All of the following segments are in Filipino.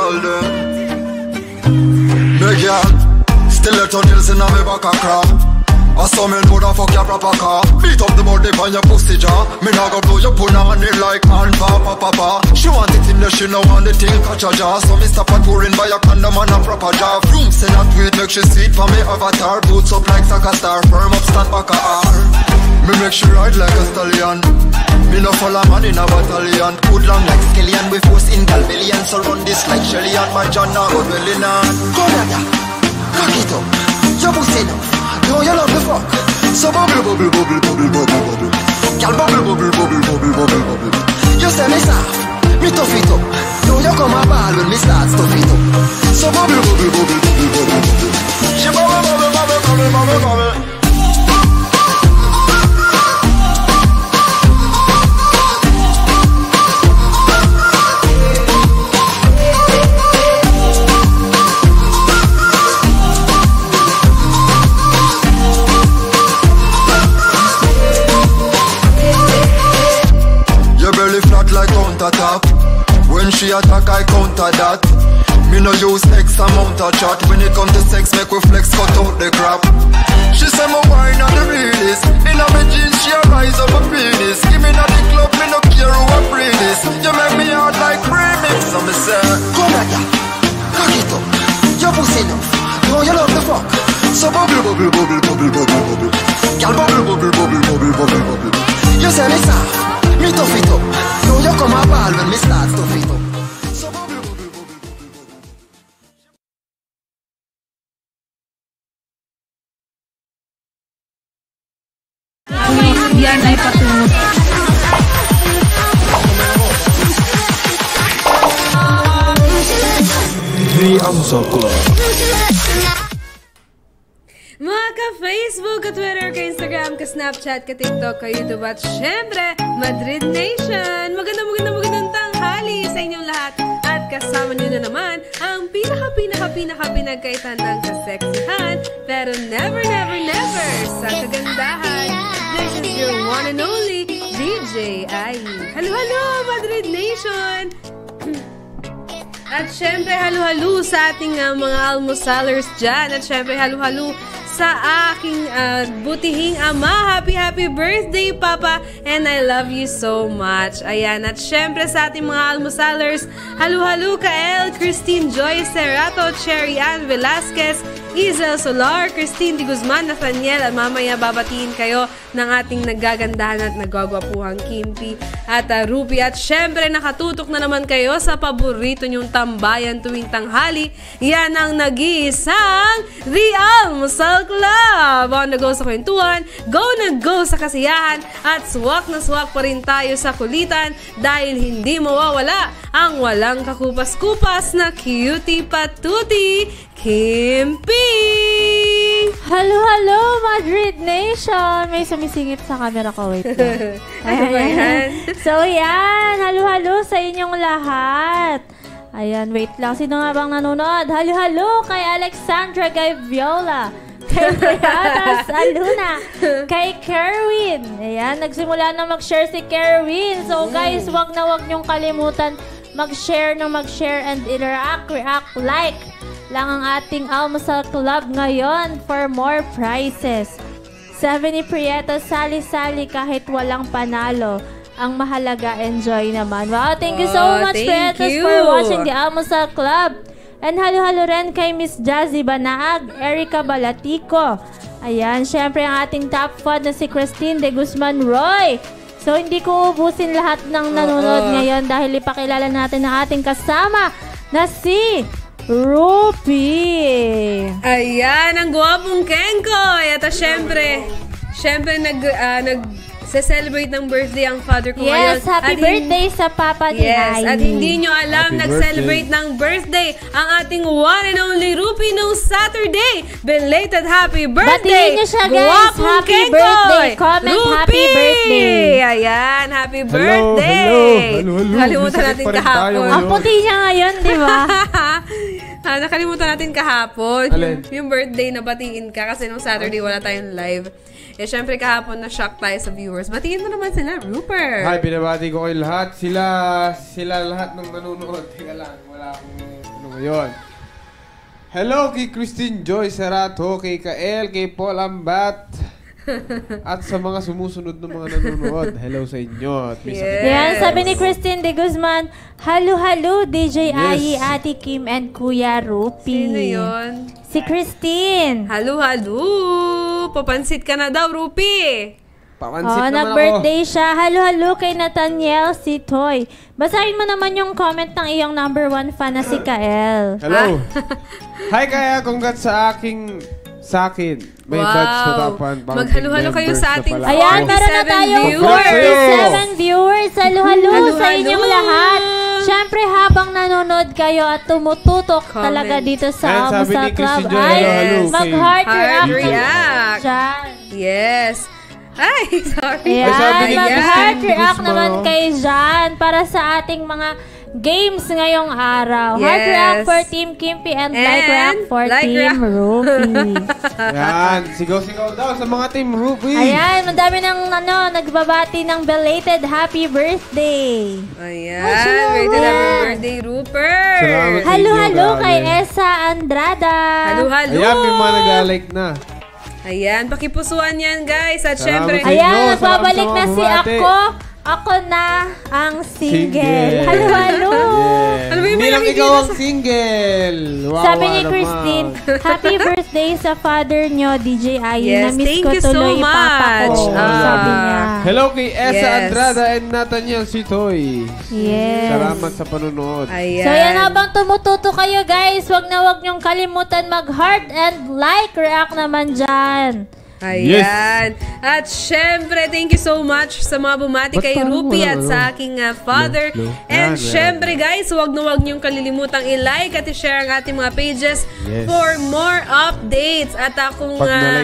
girl them. Me girl, still let on nails in a me back a crap. I saw me know that fuck your proper car. Beat up the body on your pussy jaw. Me nah go blow your pun on it like hand papa papa. She want it in there, she no want the thing catch a jaw. So me stop and pouring by a condom and a proper jaw. Room say that tweet make she sweet for me avatar. Boots up like soccer star, firm up stand back a R. Me make she ride like a stallion. Me no follow man in a battalion. Good long like skeleton, we force in Galvelian. So run this like Shelly and my John now go dwelling on. Come here, cock it up, your pussy enough. No, you love the fuck. So bubble, bubble, bubble, bubble, bubble, bubble. Girl, bubble, bubble, bubble, bubble, bubble, bubble. You say me soft, me tough it up. No, you come a ball when me start stuff it up. So bubble, bubble, bubble, bubble, bubble, bubble. She bubble, bubble, bubble, bubble, bubble, bubble. Like counter-top. When she attack, I counter that. Me no use X amount of chat. When it come to sex, make we flex, cut out the crap. She say my wine on the realest. In a me jeans, she a rise up a penis. Give me na the club, me no care who a free this. You make me hard like remix. So me say, come here, cock it up, your pussy enough. No, you love the fuck. So bubble, bubble, bubble, bubble, bubble, bubble. Girl, bubble, bubble, bubble, bubble, bubble, bubble. You say me soft, me tough it up. No, you come a ball when me start stuff it up. So bubble, bubble, bubble, bubble, bubble. Yan ay patungo. Mga ka-Facebook, ka-Twitter, ka-Instagram, ka-Snapchat, ka-TikTok, ka-YouTube at syempre, Madrid Nation! Magandang tanghali sa inyong lahat at kasama nyo na naman ang pinaka-pinagkaitan ng kaseksihan pero never sa kagandahan. This is your one and only DJ Ai. Halo, Madrid Nation! At syempre, halo sa ating mga almosalers dyan. At syempre, halo sa aking butihing ama. Happy birthday, Papa. And I love you so much. Ayan. At syempre, sa ating mga almosalers, halo ka El, Christine Joy Serrato, Cherry Ann Velasquez, Izel Solar, Christine Di Guzman, Nathaniel, at mamaya babatiin kayo ng ating nagagandahan at nagwagwapuhang Kimpi at Ruby. At syempre, nakatutok na naman kayo sa paborito nyong tambayan tuwing tanghali. Yan ang nag-iisang Real Musal Club. On the go sa kwentuhan, go sa kasiyahan, at swak na swak pa rin tayo sa kulitan dahil hindi mawawala ang walang kakupas-kupas na cutie patuti, Kimpi! Hello, Madrid Nation! May sumisingit sa camera ko. Wait lang. Ano ba yan? So, yan. Hello sa inyong lahat. Ayan, wait lang. Sino nga bang nanonood? Hello kay Alexandra, kay Viola, kay Briatas Aluna, kay Kerwin. Ayan, nagsimula na mag-share si Kerwin. So, guys, wag niyong kalimutan mag-share and react, like lang ang ating Almusal Club ngayon for more prizes. 70 Prieto, sali-sali kahit walang panalo. Ang mahalaga, enjoy naman. Wow, thank you so much, Prietos, for watching the Almusal Club. And halo rin kay Miss Jazzy Banaag, Erica Balatico. Ayan, syempre ang ating top fod na si Christine De Guzman Roy. So, hindi ko ubusin lahat ng nanonood ngayon dahil ipakilala natin ang ating kasama na si Ruby. Ayan, ang guwapong Kenkoy. At syempre nag-celebrate ng birthday ang father ko ngayon. Yes, happy birthday sa Papa ni Ai. At hindi nyo alam, nag-celebrate ng birthday ang ating one and only Ruby nung Saturday. Belated happy birthday! Batiin nyo siya, guys. Happy birthday. Comment Ruby! happy birthday. Ayan, happy birthday. Hello. Nakalimutan natin kahapon. Ang puti niya ngayon, di ba? Nakalimutan natin kahapon. Alin? Yung birthday na batiin ka kasi nung Saturday wala tayong live. Syempre kahapon na-shock tayo sa viewers. Batiin mo naman sila, Rupert. Hi, binabati ko kayo lahat. Sila lahat ng nanonood. Teka lang, wala akong Ngayon. Hello kay Christine Joy Serato, kay Kael, kay Paul Ambat. At sa mga sumusunod ng mga nanonood, hello sa inyo. At Yan, sabi ni Christine de Guzman, halo, DJ Ayi, Ate Kim, and Kuya Rupi. Sino yun? Si Christine. Halo. Papansit ka na daw, Rupi. Papansit naman ako. Nag-birthday siya. Halo kay Nathaniel si Toy. Basahin mo naman yung comment ng iyong number 1 fan na si Kael. Hello. Hi Kaya, congrats sa akin. May badge na tapan. Maghalo-halo kayo sa ating 47 Ayan, meron na tayong 47 viewers. Halo sa inyong lahat. Siyempre, habang nanonood kayo at tumututok talaga dito sa Amusa Club, ay mag-heart react. Yes. Ay, sorry. Ayan, mag-heart react naman kay Jan para sa ating mga games ngayong araw. Heart react for Team Kimpi and like react for Team Ruby. Ayan, sigaw-sigaw daw sa mga Team Ruby. Ayan, madami nang nagbabati ng belated happy birthday. Ayan, belated happy birthday, Rupert. Halo kay Esa Andrada. Halo. Ayan, may mga nag-like na. Ayan, pakipusuan yan, guys. At syempre, ayan, nagbabalik na si Ako na ang single. Halo. Hindi lang ikaw ang single. Wow, sabi ni Christine, happy birthday sa father nyo, DJ Ayi. Yes, na-miss ko tuloy so papa ko. Sabi niya. Hello kay Esa Andrada and Nathaniel Sitoy. Yes. Salamat sa panunood. Ayan. So yan, habang tumututo kayo guys, wag nyong kalimutan mag-heart and like, react naman dyan. Ayan. At syempre, thank you so much sa mga bumati kay Rupi at sa aking father. And syempre guys, wag niyong kalilimutang i-like at i-share ang ating mga pages for more updates. At kung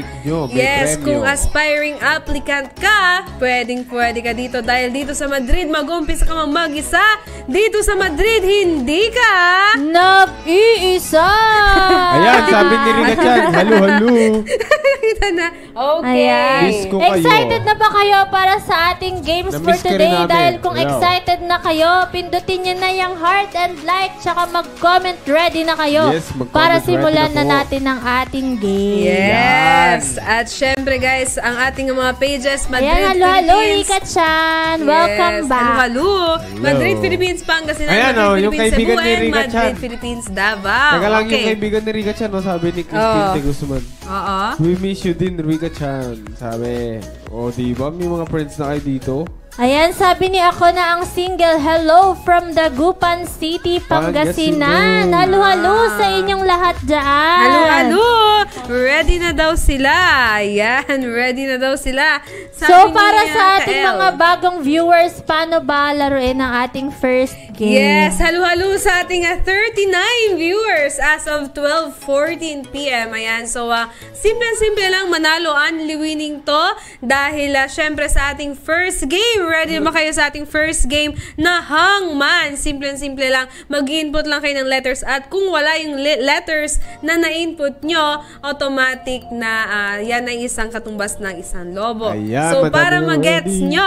kung aspiring applicant ka, pwede ka dito dahil dito sa Madrid, mag-umpisa ka mag-isa. Dito sa Madrid, hindi ka nag-iisa. Ayan, sabi ni Riga Chan, halo. Kita na. Okay. Ayan. Excited na ba kayo para sa ating games for today? Dahil kung excited na kayo, pindutin nyo na yung heart and like, tsaka mag-comment ready na kayo para simulan na natin ang ating game. Yes. At syempre guys, ang ating mga pages, Madrid Philippines. Halo, Rika Chan. Welcome back. Halo. Madrid Philippines, Pangasinan. Madrid Philippines, Cebu and Madrid Philippines, Davao. Taga lang yung kaibigan ni Rika Chan, sabi ni Christine de Guzman. We miss you din, Rika Chan. Sabi, diba? May mga friends na kayo dito. Ayan, sabi ni Ako na ang single. Hello from Dagupan City, Pangasinan. Halo sa inyong lahat dyan. Halo. Ready na daw sila. Ayan, ready na daw sila. So, para sa ating mga bagong viewers, paano ba laruin ang ating first game? Yes, halo sa ating 39 viewers as of 12:14 p.m. Ayan, so simple lang, manalo, only winning to. Dahil syempre sa ating first game, ready naman kayo sa ating first game na hangman. Simple lang. Mag-input lang kayo ng letters at kung wala yung letters na na-input nyo, automatic na yan ay isang katumbas ng isang lobo. Ayan, so para mag-gets nyo,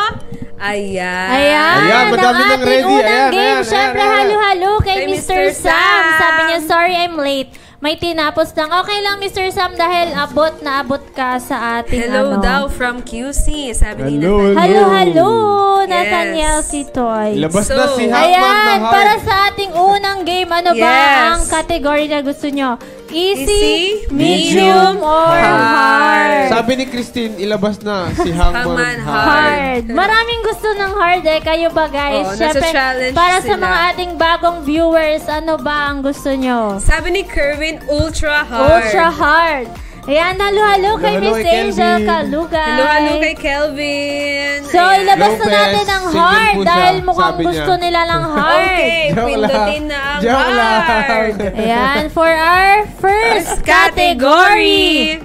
ayan, madami nang ready. Unang game, syempre halo kay Mr. Sam. Sabi niya, sorry I'm late. May tinapos lang. Okay lang, Mr. Sam, dahil abot ka sa ating hello daw from QC. Sabi ni Nathaniel. Halo, Nathaniel Sitoy. Labas na si Hangman Ayan, para sa ating unang game, ano ba ang category na gusto nyo? Easy, medium, or hard? Sabi ni Christine, ilabas na si Hangman hard. Maraming gusto ng hard Kayo ba guys? Syempre, para sa mga ating bagong viewers, ano ba ang gusto nyo? Sabi ni Kerwin, ultra hard. Ayan, halo kay Miss Angel Kalugay. Halo kay Kelvin. So, ilabas na natin ang hard dahil mukhang gusto nila ng hard. Okay, pindutin na ang hard. Ayan, for our first category.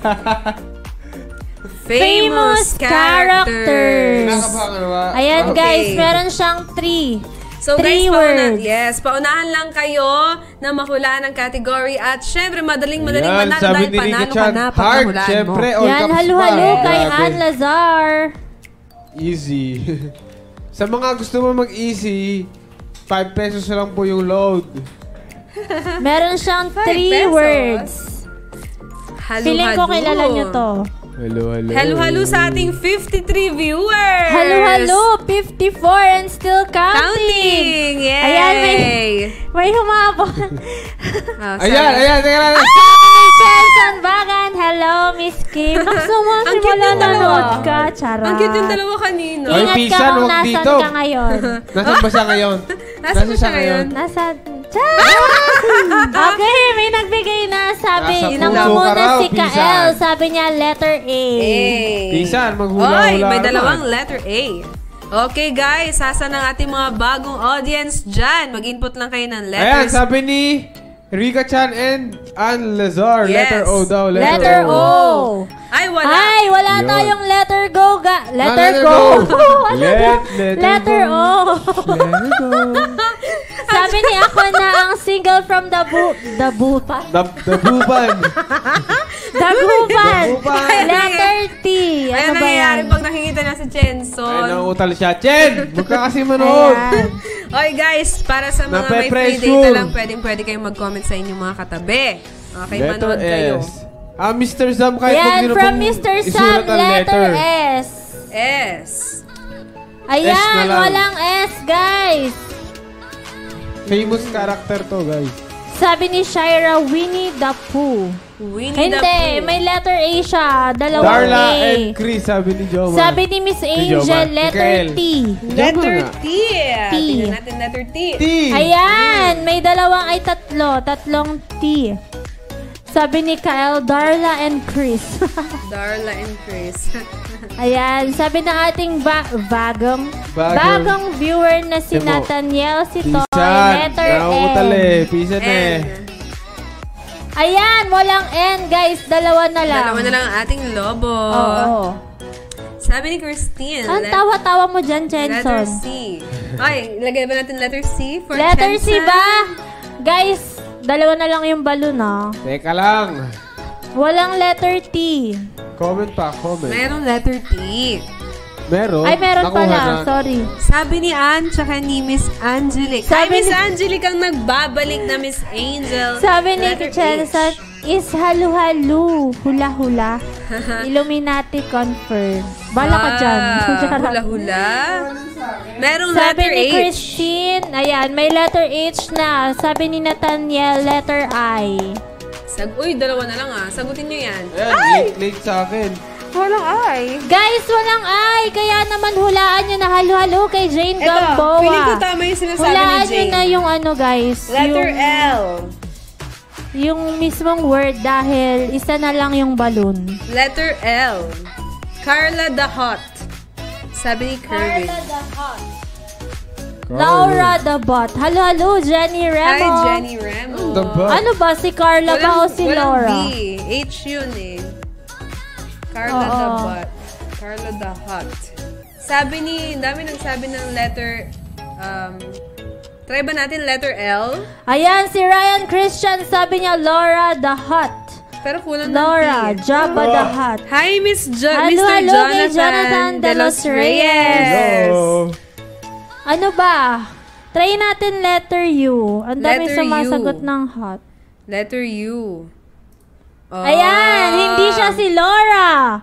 Famous characters. Ayan guys, meron siyang 3. So guys, paunahan lang kayo na mahulaan ang category at syempre madaling manalo dahil panalo ka na pag nahulaan mo. Yan, halo kay Ann Lazar. Easy. Sa mga gusto mo mag-easy, 5 pesos lang po yung load. Meron siyang 3 pesos. words. Halo-halo. Feeling ko kilala nyo to. Hello. Halo-halo sa ating 53 viewers. Halo-halo, 54 and still counting. Yay! Ayan, may humabol. Ayan, teka lang. Sabi ni Chelson Bagan, hello, Miss Kim. Ang cute yung dalawa. Nanonood ka, charot. Ang cute yung dalawa kanina. Ay, Ingat ka Pisan, kung huwag nasan dito. ka ngayon. Nasaan ba siya ngayon? Nasaan ba siya ngayon? Nasa... Okay, may nagbigay na. Sabi, Nasa nangunguna puso ka raw, si Kael. Pisan. Sabi niya, letter A. Pisan, maghula-hula Oy, may naman. dalawang letter A. Okay guys, sasa ng ating mga bagong audience dyan. Mag-input lang kayo ng Ayan, letters. sabi ni Rika Chan and Ann Lazar. Yes. Letter O daw. Letter O. Ay, wala. Ay, wala Yun. tayong letter go. Letter letter go. go. Ano Letter ba? Letter go. O. Letter go. Sabi ni ako na ang single from Dagupan. Dabuban. Dagupan. Dagupan. Letter T. Ayan Ano ba nangyayari yan? pag nakikita na si Ay, Chenson. nangutal siya. Chen! Huwag ka kasi manood. Ayan. Oy guys, para sa mga may free Nape-pressure. data lang, pwede kayong mag-comment sa inyong mga katabi. Okay, Letter manood kayo. S. Mr. Zam, kahit huwag Yan, nyo na from pong Mr. Sam, isulat ang letter S. S. Ayan, S na lang. walang S, guys. Famous character to, guys. Sabi ni Shira, Winnie the Pooh. Winnie the Hindi, Pooh. may letter A siya. Dalawang Darla A. and Chris, sabi ni Joma. Sabi ni Miss Angel, Joma. letter Mikael. T. Letter nga. T. T. Tingnan natin letter T. T. Ayan, may tatlong T. Sabi ni Kyle, Darla and Chris. Darla and Chris. Ayan, sabi ng ating bagong viewer na si Timo. Nathaniel Sitoy, Pisan. letter Nangutal N. eh. Pisan eh. N. Ayan, walang N, guys. Dalawa na lang. Dalawa na lang ang ating lobo. Oo. Sabi ni Christine. Ang tawa-tawa mo dyan, Letter Jenson. C. Ay, lagay ba natin letter C for Letter C Chensa? ba? Guys, dalawa na lang yung balon, ah. Teka lang. Walang letter T. Comment pa, comment. Mayroong letter T. Meron? Ay, meron Nakuha pala. na. Sorry. Sabi ni Ann, tsaka ni Miss Angelique. Ay, Sabi Miss ni- Angelique ang nagbabalik na Miss Angel. Sabi ni Letter Chensa, H. is halu-halu. Hula-hula. Illuminati confirm. Bala ka dyan. Hula-hula. Merong Sabi letter ni H. Christine, ayan, may letter H na. Sabi ni Nathaniel, letter I. Uy, dalawa na lang ah. Sagutin nyo yan. Ayan, late sa akin. Walang I. Guys, walang I. Kaya naman hulaan nyo na halo-halo kay Jane Ito, Gamboa. feeling ko tama yung sinasabi Hulaan ni nyo Jane. na yung ano, guys. Letter yung, L. Yung mismong word dahil isa na lang yung balloon. Letter L. Carla the Hot. Sabi ni Kerwin. Laura the Bot. Halo-halo, Jenny Remo. Hi, Jenny Remo. The Bot. Ano ba? Si Carla ba o si Laura? Walang B. H yun eh. Carla Oo. the Bot. Carla the Hot. Sabi ni, dami nagsabi ng letter, try ba natin letter L? Ayan, si Ryan Christian. Sabi niya, Laura the Hot. Pero kulang ng Laura, T. Jabba the Hot. Hi, Halo, Mr. halo, kay Jonathan de los Reyes. Hello. Ano ba? Try natin letter U. Ang dami Letter sumasagot U. ng hot. Letter U. Oh. Ayan, hindi siya si Laura.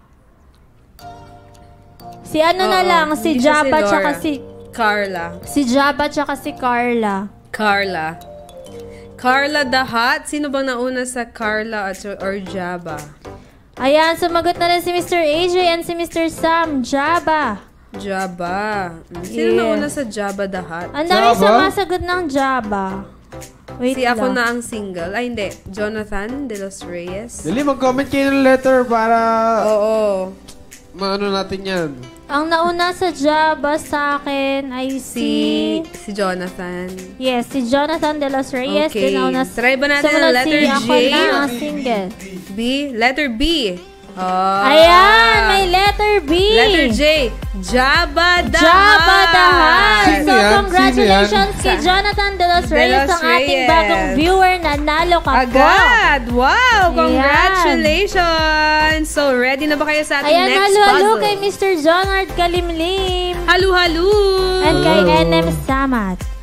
Si ano na Oo, lang, si hindi siya Jabba si tsaka Laura. si... Carla. Si Jabba tsaka si Carla. Carla. Carla the Hot. Sino bang nauna sa Carla or Jabba? Ayan, sumagot na rin si Mr. AJ and si Mr. Sam. Jabba. Jabba. Sino Yeah. nauna sa Jabba the Hot? Ang dami Jabba? sumasagot ng Jabba. Wait Si ako lang. na ang single. Ay, hindi. Jonathan de los Reyes. Dali, mag-comment kayo ng letter para Oo. maano natin yan. Ang nauna sa Jabba sa akin ay Si Jonathan. Yes, si Jonathan de los Reyes. Okay. Din nauna Try ba natin sumunod ang letter si J? ako na ang single. B? Letter B. Oh. Ayan, may letter B. Letter J. Jabba the Jabba the Hutt. Sino So, yan? congratulations Sino kay yan? Jonathan de los De Reyes, los ang ating Reyes. bagong viewer. Nanalo ka po. Agad! Wow! Ayan. Congratulations! So, ready na ba kayo sa ating Ayan, next halo-halo puzzle? kay Mr. Jonard Kalimlim. Halo-halo! And kay NM Samat.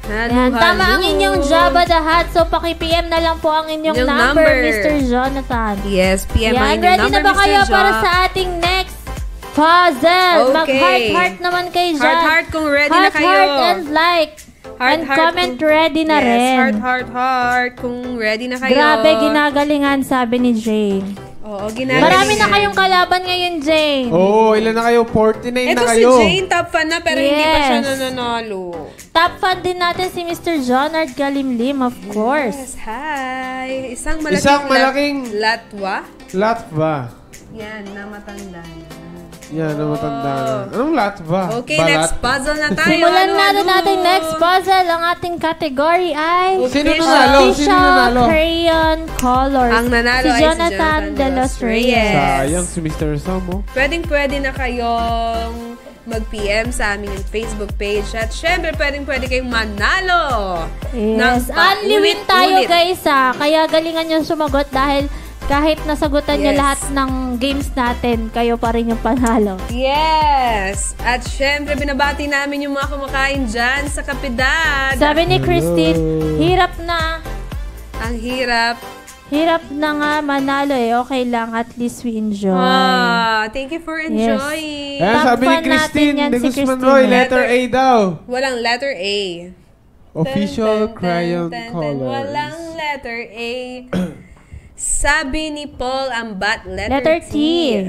Ayan, tama ang inyong Jabba the Hutt. So, paki-PM na lang po ang inyong Yung number, number. Mr. Jonathan. Yes, PM ang Yan, inyong ready number, na ba Mr. kayo Jo? para sa ating next puzzle? Okay. Mag-heart-heart naman kayo dyan. Heart kung ready na kayo. Heart and like. And comment ready na rin. Heart kung ready na kayo. Grabe, ginagalingan, sabi ni Jane. Oo, ginagalingan. Marami na kayong kalaban ngayon, Jane. Oo, ilan na kayo? 49 Ito na si kayo. Jane, top fan na, pero hindi pa siya Yes. nananalo. Top fan din natin si Mr. Jonard Galimlim, of course. Yes, hi. Isang malaking, Isang malaking- latwa. Latva. Yan, na matanda na. Yan, na matanda na. Anong latva? Okay, Balat? next puzzle na tayo. Simulan Ano, natin ano? natin next puzzle. Ang ating category ay Sino Official. nanalo? Sino Official nanalo? Crayon Colors. Ang nanalo si ay si Jonathan de los Reyes. Reyes. Sayang si Mr. Samo. Pwede na kayong mag-PM sa aming Facebook page. At syempre, pwede kayong manalo. Yes. ng Only win tayo, paulit-ulit. guys, ha. Kaya galingan nyo sumagot dahil kahit nasagutan nyo Yes. lahat ng games natin, kayo pa rin yung panalo. Yes! At syempre, binabati namin yung mga kumakain dyan sa Kapidad. Sabi ni Christine, hirap na. Ang hirap. Hirap na nga manalo eh. Okay lang, at least we enjoy. Thank you for enjoying. Ayan, Top sabi ni fan natin Christine yan, de si Guzman Christine. Roy, letter A daw. Walang letter A. Official crayon Walang colors. letter A. Sabi ni Paul Ambat, Letter T.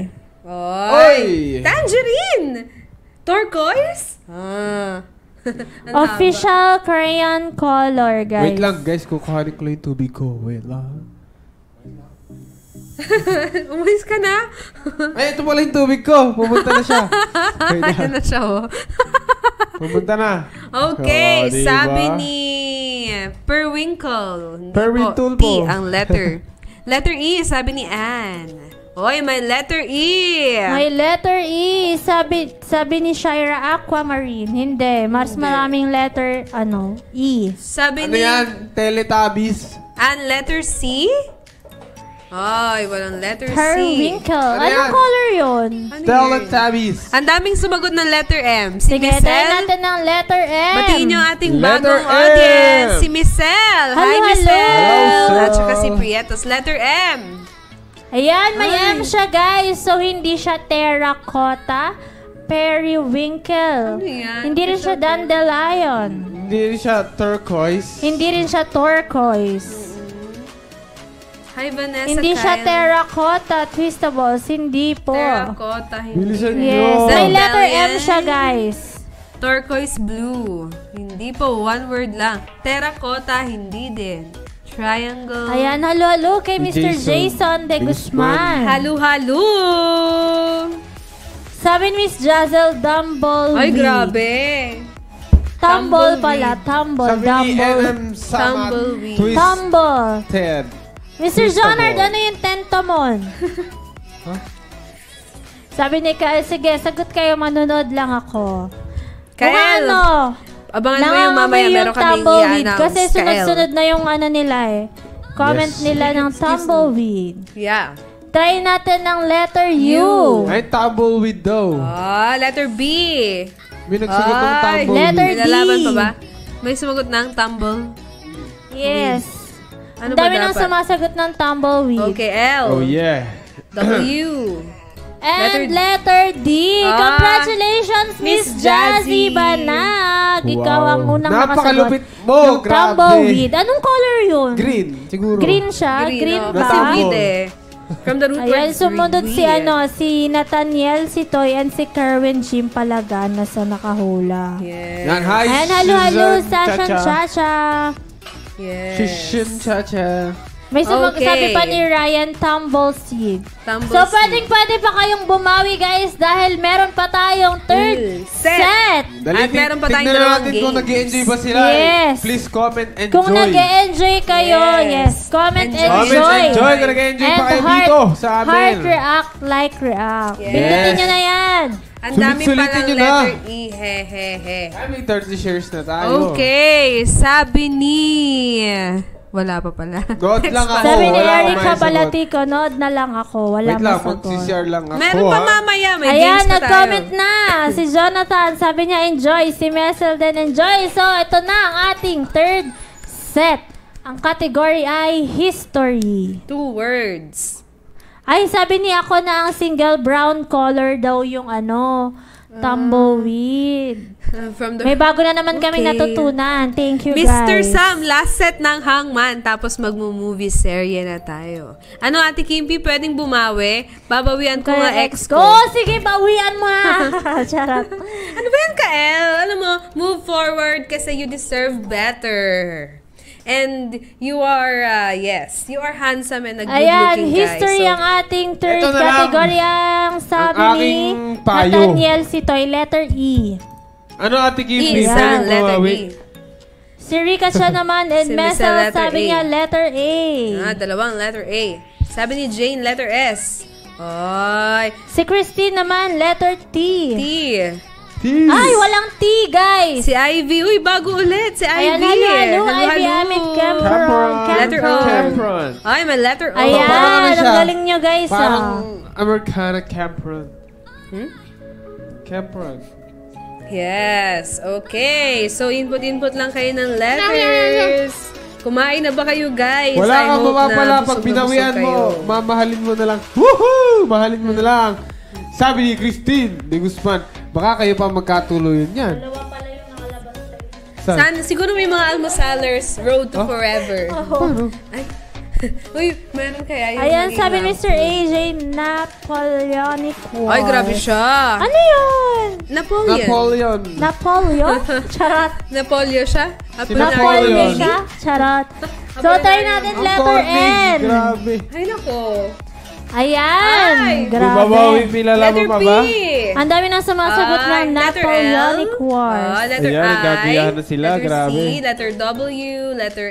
Oy! Tangerine! Turquoise? Ang Official crayon color, guys. Wait lang guys, kukuhanin ko lang yung tubig ko. Wait lang. Umalis ka na? Ay, ito pala yung tubig ko. Pumunta na siya. Wait lang. Ayan na siya, oh. Pumunta na. Okay, Oh, diba? sabi ni Perwinkle. Hindi Perwinkle P po. ang letter. Letter E, sabi ni Anne. Oy, may letter E. May letter E. Sabi ni Shira Aquamarine. Hindi. Mas maraming letter, E. Sabi Ano ni yan? Teletubbies. Anne, letter C? Ay, walang letter C. Periwinkle. Ano Anong yan? color yun? Ano yun? Teletubbies. Ang daming sumagot ng letter M. Si Sige, try Missel. natin ng letter M. Batiin niyo ang ating Letter bagong M. audience. Si Missel. Hi, Hello, Missel. hello. At saka si Prietos. Letter M. Ayan, may M siya, guys. So, hindi siya terracotta, periwinkle. Ano yan? Hindi rin siya dandelion. Hindi rin siya turquoise. Hindi rin siya turquoise. Hi, Vanessa. Hindi siya Kyle. terracotta, twistables. Hindi po. Terracotta. Bilisan Hindi. Yes, nyo. may letter M Dandelion. siya, guys. Turquoise blue. Hindi po. One word lang. Terracotta. Hindi din. Triangle. Ayan, halo-halo kay Si Mr. Jason de Guzman. Halo-halo. Sabi ni Miss Jazel, Dumble. Ay, grabe. Tumble Tumbleweed. pala, tumble, Sabi ni dumble. MM Samat. Tumbleweed. Twist. Tumble. Ted. Mr. Twistable. Jonard, ano yung tentamon? Huh? Sabi ni Kyle, sige, sagot kayo, manunod lang ako. Kung Kyle, ano, abangan mo yung mamaya. Meron kaming tumbleweed. i-announce. Kasi sunod-sunod na yung nila eh. Comment Yes. nila ng tumbleweed. Yeah. Try natin ng letter U. Ay, tumbleweed daw. Letter B. May nagsagot ng Ay, tumbleweed. letter May D. lalaban pa ba? May sumagot ng tumble. Yes. Ano Ang dami ba nang dapat? sumasagot ng tumbleweed. Okay, L. Oh, yeah. W. And letter D. Congratulations, Miss Miss Jazzy Jazzy. Banag. Ikaw Wow. ang unang Napakalupit nakasagot. mo, ng grabe. tumbleweed. Anong color yun? Green, siguro. Green siya? Green, oh. ba? Kasi weed eh. From the root Ayan, word sumunod si weed. si Nathaniel, si Toy, and si Kerwin Jim Palagana sa nakahula. Yes. Yan, hi, Ayan, halo-halo, Susan Sasha Chacha. Chacha. Yes. Susan Chacha. May Okay. sabi pa ni Ryan, Tumbleseed. Tumbleseed. So, pwede pa kayong bumawi, guys, dahil meron pa tayong third set. At meron pa tayong tignan dalawang natin kung games. nag-i-enjoy ba sila. Yes. Please comment and Kung join. nag-e-enjoy kayo, yes, comment Enjoy. and Comment joy. and joy. Kung nag-enjoy pa kayo heart- dito sa amin. Heart react, like react. Yes. Pindutin nyo na yan. Ang dami Sulit-sulitin palang nyo na. letter E. He, he, he. Ay, may 30 shares na tayo. Okay. Sabi ni Wala pa pala. Nood lang ako. Sabi ni Wala akong Erica maisagot. Balatico, nood na lang ako. Wala Wait lang, masagot. mag-CCR lang ako. Meron pa mamaya. May Ayan, games pa tayo. nag-comment na. Si Jonathan, sabi niya enjoy. Si Messel din enjoy. So, ito na ang ating third set. Ang category ay history. 2 words. Ay, sabi niya ako na ang single brown color daw yung tumbleweed. From the... May bago na naman kami Okay. natutunan. Thank you, Mr. guys. Sam, last set ng Hangman, tapos magmo-movie serye na tayo. Ano, Ate Kimpi, pwedeng bumawi? Babawian ko nga ex ko. Oh, sige, bawian mo nga. Charot. Ano ba yan, Kael? Alam mo, move forward kasi you deserve better. And you are, yes, you are handsome and a good-looking guy. History ang ating third Ito na lang. category. Ang sabi Ang ni aking payo. Nathaniel Sitoy, letter E. Ano, Ate Kimpi? Isa, Pwedeng letter bumawi? E. Si Rika siya naman and Si Mesa, Messel, letter sabi A. niya letter A. Dalawang letter A. Sabi ni Jane, letter S. Ay, Si Christine naman, letter T. T. Ay, walang T, guys. Si Ivy. Uy, bago ulit. Si Ivy. Ayan, hello, Ivy Amit Cameron. Letter O. Cameron. Ay, may letter O. Ayan, Parang ano ang siya? galing nyo, guys. Parang Americana Cameron. Hmm? Cameron. Yes. Okay. So, input lang kayo ng letters. Kumain na ba kayo, guys? Wala I kang hope mapapala na pag busog na binawian busog mo. kayo. Mamahalin mo na lang. Woohoo! Mahalin mo na lang. Sabi ni Christine de Guzman, baka kayo pa magkatuloyan yan. Saan? Sana, siguro may mga almosalers, road to forever. Ay. Uy, meron kaya yung Ayan, naging sabi lamp Mr. AJ, Napoleonic Wars. Ay, grabe siya. Ano yun? Napoleon. Napoleon. Charot. Napolyo siya? Si Napoleon Napoleon. siya? Charot. So, try natin Ang letter corny. N. Grabe. Ay, nako. Ayan. Ay. Bumabawi, Grabe. may lalaban Letter pa P. ba? Ang dami nang sumasagot ng Letter L. Napoleonic Wars. Letter Ayan, I. nagagayahan na sila, letter grabe. C. Letter W. Letter...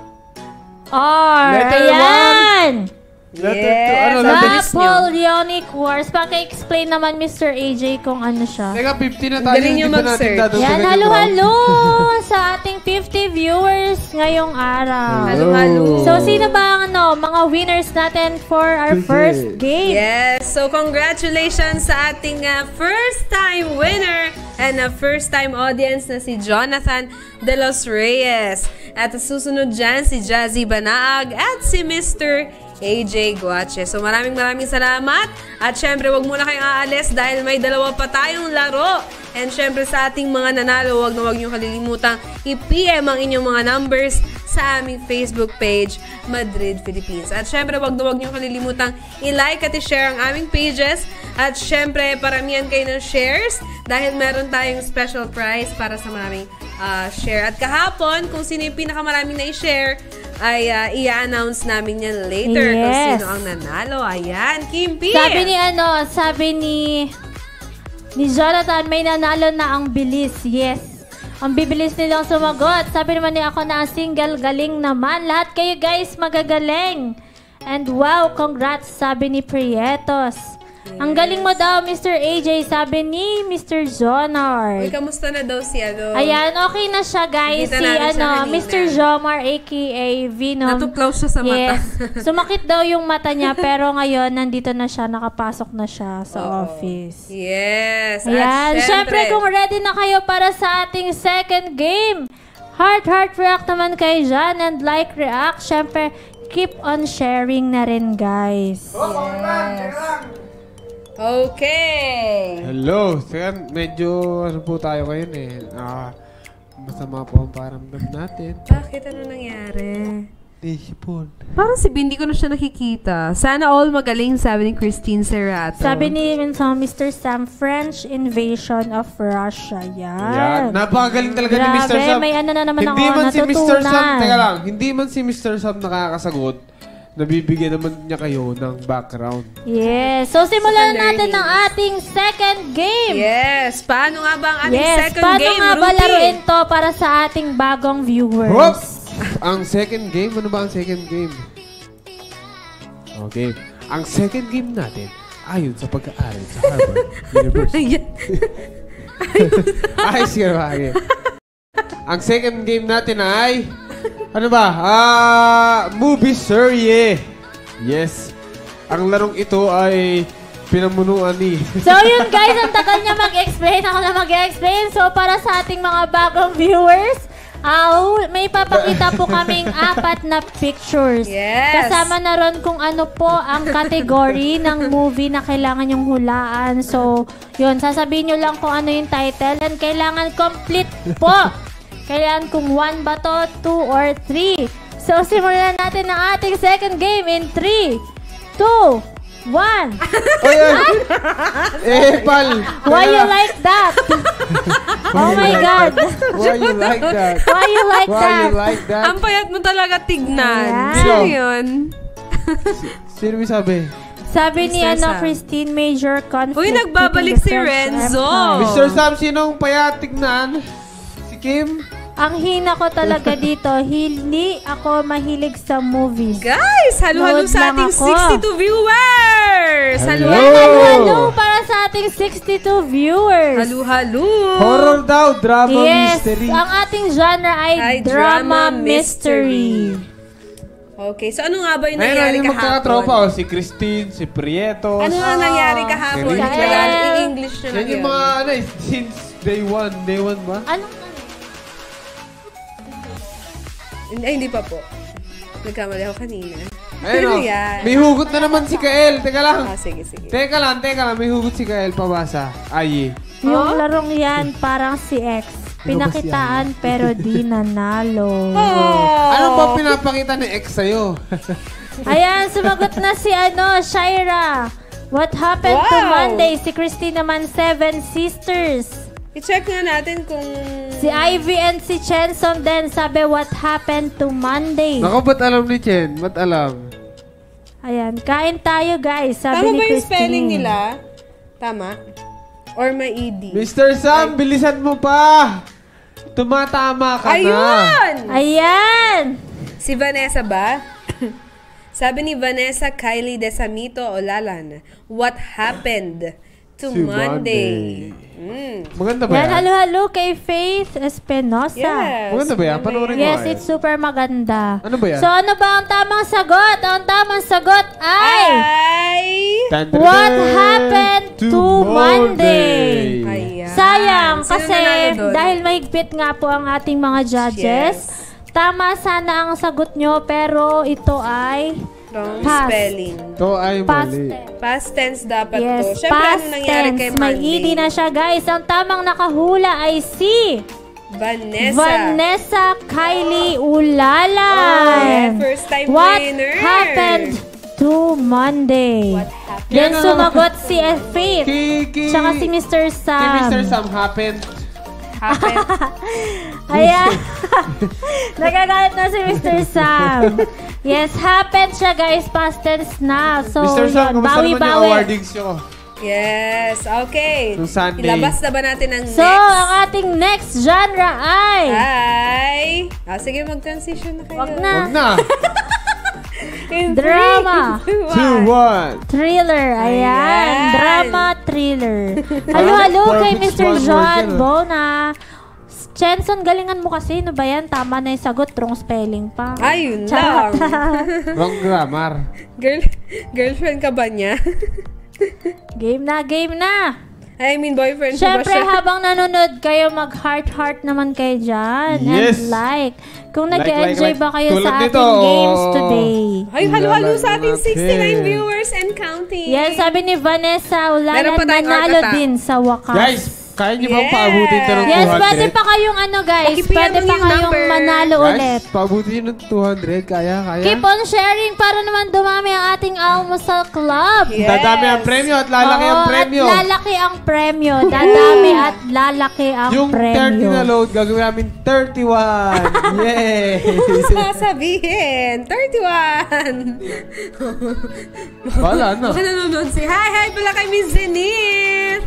R. Letter Ayan. Letter Yes. 2. Ano, letter Bilis nyo. Napoleonic Wars. Paki-explain naman Mr. AJ kung ano siya. Teka, 50 na tayo. Galing Hindi nyo pa natin mag-search. dadagdagan Yan, yung halo-halo sa ating 50 viewers ngayong araw. Halo-halo. So, sino ba ang mga winners natin for our Today. first game? Yes. So, congratulations sa ating first-time winner and first-time audience na si Jonathan De Los Reyes. At susunod dyan, si Jazzy Banaag at si Mr. AJ Guache. So, maraming salamat. At syempre, wag muna kayong aalis dahil may dalawa pa tayong laro. And syempre, sa ating mga nanalo, wag na wag nyo kalilimutang i-PM ang inyong mga numbers sa aming Facebook page, Madrid Philippines. At syempre, wag na wag nyo kalilimutang i-like at i-share ang aming pages. At syempre, paramihan kayo ng shares dahil meron tayong special prize para sa maraming share. At kahapon, kung sino yung pinakamaraming na-share, ay i-announce namin yan later kung Yes. sino ang nanalo. Ayan, Kimpi! Sabi ni Jonathan, may nanalo na ang bilis. Yes. Ang bibilis nilang sumagot. Sabi naman niya ako na ang single, galing naman. Lahat kayo guys magagaling. And wow, congrats, sabi ni Prietos. Ang galing mo daw, Mr. AJ, sabi ni Mr. Jonar. Uy, kamusta na daw si Ayan, okay na siya, guys. Nakita natin siya kanina. Mr. Jomar, aka Venom. Natuklaw siya sa mata. Yes. Sumakit daw yung mata niya, pero ngayon, nandito na siya, nakapasok na siya sa office. Yes. Ayan. At Siyempre, kung ready na kayo para sa ating second game, heart react naman kayo dyan and like react. Siyempre, keep on sharing na rin, guys. Okay. Hello. Sir, medyo ano po tayo ngayon eh. Masama po ang paramdam natin. Bakit? Ano nangyari? Tisipon. Parang si Bindi ko na siya nakikita. Sana all magaling, sabi ni Christine Serrato. Sabi ni Mr. Sam, French invasion of Russia. Yan. Yan. Napakagaling talaga ni Grabe, Mr. Sam. may ano na naman Hindi ako man si Mr. Sam, natutunan. teka lang, hindi man si Mr. Sam nakakasagot, nabibigyan naman niya kayo ng background. Yes. So, simulan Sa na natin learnings. ang ating second game. Yes. Paano nga ba ang ating Yes. second Paano game nga ba routine? laruin to para sa ating bagong viewers? Hop! Ang second game, ano ba ang second game? Okay. Ang second game natin, ayon sa pag-aaral sa Harvard University. Ay, sige ba? Ang second game natin ay Ano ba? Movie serye. Yes. Ang larong ito ay pinamunuan ni... So yun guys, ang tagal niya mag-explain. Ako na mag-explain. So para sa ating mga bagong viewers, may papakita po kaming 4 na pictures. Yes. Kasama na ron kung ano po ang category ng movie na kailangan yung hulaan. So, yun, sasabihin nyo lang kung ano yung title and kailangan complete po. Kailangan kung 1 ba to, 2 or 3. So, simulan natin ang ating second game in 3, 2, 1. Pal. Why you like that? Oh my God. Why you like that? Why you like Why that? you like that? Ang payat mo talaga tignan. Ayan. Sino yun? Sino may sabi? Sabi ni Mr. Sam. Christine, major conflict. Uy, nagbabalik between si the French Renzo. Empire. Mr. Sam, sinong payatignan? Si Kim? Ang hina ko talaga dito, hindi ako mahilig sa movies. Guys, halo-halo Load sa lang ating ako. 62 viewers. Hello. Halo para sa ating 62 viewers. Halo-halo. Horror daw, drama, Yes, mystery. ang ating genre ay drama mystery. Okay, so ano nga ba yung Ayun, nangyari yung magkakatropa. kahapon? Si Christine, si Prieto. Ano nga nangyari kahapon? Si Rica. Kailangan i-English na Yan lang yung yun. mga since day one. Day one ba? Anong Ay, hindi pa po. Nagkamali ako kanina. Ayun o. Yan. May hugot na naman si Kael. Teka lang. Sige, sige. Teka lang. May hugot si Kael. Pabasa. Ay. yung larong yan, parang si X. Pinakitaan pero di nanalo. Ano ba pinapakita ni X sa'yo? Ayan, sumagot na si Shaira. What happened to Monday? Si Christine naman, 7 sisters. I-check nga natin kung... Si Ivy and si Chenson din sabi, what happened to Monday? Naku, ba't alam ni Chen? Ba't alam? Ayan, kain tayo guys, sabi Tama ni ba yung Christine. spelling nila? Tama? Or may ED? Mr. Sam, bilisan mo pa! Tumatama ka na. Ayun! Ayan! Si Vanessa ba? Sabi ni Vanessa Kylie Desamito Olalan, what happened to Si Monday? Maganda ba Yan, yan? halo-halo kay Faith Espinosa. Yes. Maganda ba yan? Panoorin mo Yes, kaya. it's super maganda. Ano ba yan? So, ano ba ang tamang sagot? Ang tamang sagot ay... Tan-tan-tan! What happened to Monday? Ayan. Sayang, Sino kasi nanalo doon? dahil mahigpit nga po ang ating mga judges, tama sana ang sagot nyo, pero ito ay Wrong Pass. spelling. To ay past mali. tense. Past tense dapat to. Yes, Siyempre, past ano nangyari kay tense. May Monday? ED na siya, guys. Ang tamang nakahula ay si Vanessa Kylie Ulalan. Yeah, first time What winner. happened to Monday? What happened? Then Yan, sumagot si Faith. Kiki. Tsaka si Mr. Sam. Si Mr. Sam happened. Happened. Ayan. Nagagalit na si Mr. Sam. Yes, happened siya guys. Past tense na. So, Mr. Sam, yun, kumusta naman yung bawi-bawi. awardings nyo? Yes, okay. Nung Sunday. Ilabas na ba natin ang So, next? ang ating next genre ay... Sige, mag-transition na kayo. Wag na. Huwag na. In Drama. 3, 2, 1. Thriller. Ayan. Ayan. Drama thriller. Halo-halo kay Parang Mr. one John word yan, ah. Bona. Chenson, galingan mo kasi. Ano ba yan? Tama na yung sagot. Wrong spelling pa. Ayun Charot. lang. Wrong grammar. Girlfriend ka ba niya? Game na, game na. I mean, boyfriend ko ba Siyempre, siya? habang nanonood kayo, mag-heart-heart naman kayo dyan. Yes. And like. Kung Like, nag-enjoy like. ba kayo Tulad sa nito, ating games oh. today? Ay, halo-halo Ilalagay sa ating natin. 69 viewers and counting. Yan, sabi ni Vanessa, wala Meron pa na tayong nanalo art din sa wakas. Guys, kaya nyo bang Yes. paabutin ito ng 200? Yes, pwede pa kayong guys. Pakipiyam Pwede mo pa yung kayong number. manalo ulit. Guys, paabutin nyo ng 200. Kaya? Keep on sharing para naman dumami ang ating Almusal Club. Yes. Dadami ang premyo at lalaki ang Oo, premyo. at lalaki ang premyo. Dadami at lalaki ang Yung 30 na premyo. load, gagawin namin 31. Yay! Sasabihin, 31. Wala na. Baka nanonood si hi pala kay Miss Zenith.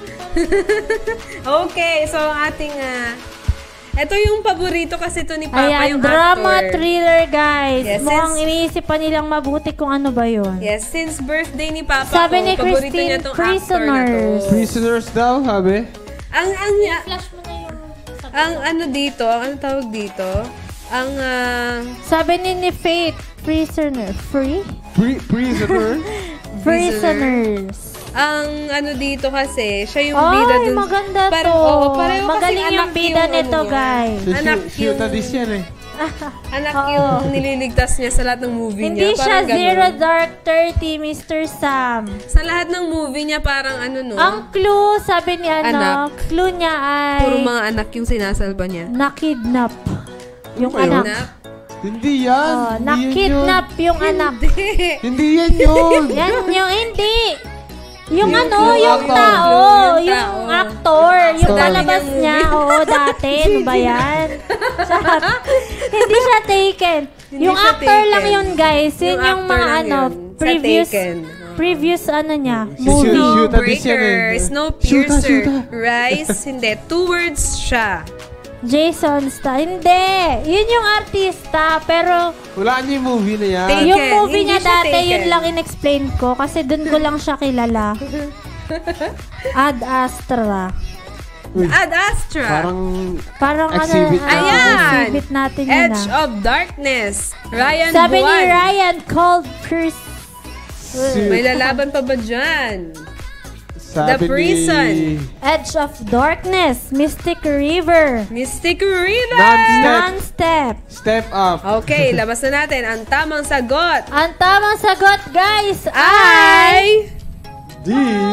Okay, so ang ating ito yung paborito kasi ito ni Papa, Ayan, yung drama actor. thriller, guys. Yes, Mukhang since- iniisip pa nilang mabuti kung ano ba yun. Yes, since birthday ni Papa Sabi ko, ni paborito Christine, niya tong actor na to. Prisoners. Prisoners daw, sabi. Ang Flash mo na yung ano dito, ang tawag dito, Ang, Sabi ni Faith, prisoner. Prisoner? Prisoners. ang ano dito kasi, siya yung bida Ay, dun. maganda to. Oo, pareho Magaling kasing yung anak bida yung nito, ano niya. guys. Anak Shoot yung- this yan eh. Anak yung nililigtas niya sa lahat ng movie Hindi niya. siya Parang ganun. Zero Dark 30, Mr. Sam. Sa lahat ng movie niya, parang ano no? Ang clue, sabi ni Anak. clue niya ay Puro mga anak yung sinasalba niya. nakidnap. Yung ba yun? anak. Hindi yan. Oh, Hindi nakidnap yung anak. yan. Hindi yan yun. Yan yung hindi. Yung Yung ano, yung actor. tao, Yung yung tao. actor, yung Sa dati palabas niyang niya, movie. oo, dati, ano ba yan? Charot. Hindi siya taken. Hindi Yung siya actor taken. lang yun, guys. Yun Yung yung actor mga lang ano, yun. Sa previous, Taken. previous ano niya, Si movie. Shoot at this yan Snowbreaker, eh. Snowpiercer, Shoot. Rice, hindi. 2 words siya. Jason Hindi. Yun yung artista, pero Wala niyo yung movie na yan. Taken. yung movie Hindi niya siya dati, Taken. yun lang in-explain ko kasi dun ko lang siya kilala. Ad Astra. Ad Astra. Parang Exhibit ano, Ayan. exhibit natin yun Edge of Darkness. Ryan Sabi ni Buwan. Ryan, called May lalaban pa ba dyan? Sabi The Prison. Edge of Darkness, Mystic River, Mystic River. Non-step. Step up. Okay, labas na natin. Ang tamang sagot Ang tamang sagot, guys, ay... D.